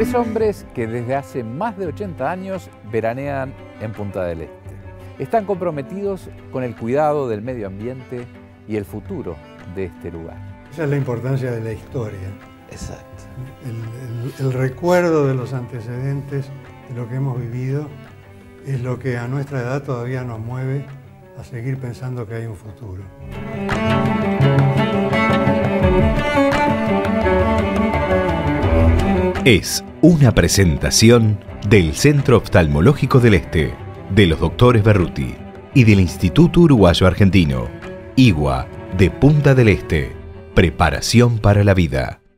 Tres hombres que desde hace más de 80 años veranean en Punta del Este. Están comprometidos con el cuidado del medio ambiente y el futuro de este lugar. Esa es la importancia de la historia. Exacto. El recuerdo de los antecedentes, de lo que hemos vivido, es lo que a nuestra edad todavía nos mueve a seguir pensando que hay un futuro. Es una presentación del Centro Oftalmológico del Este, de los doctores Berruti y del Instituto Uruguayo Argentino, IGUA de Punta del Este. Preparación para la vida.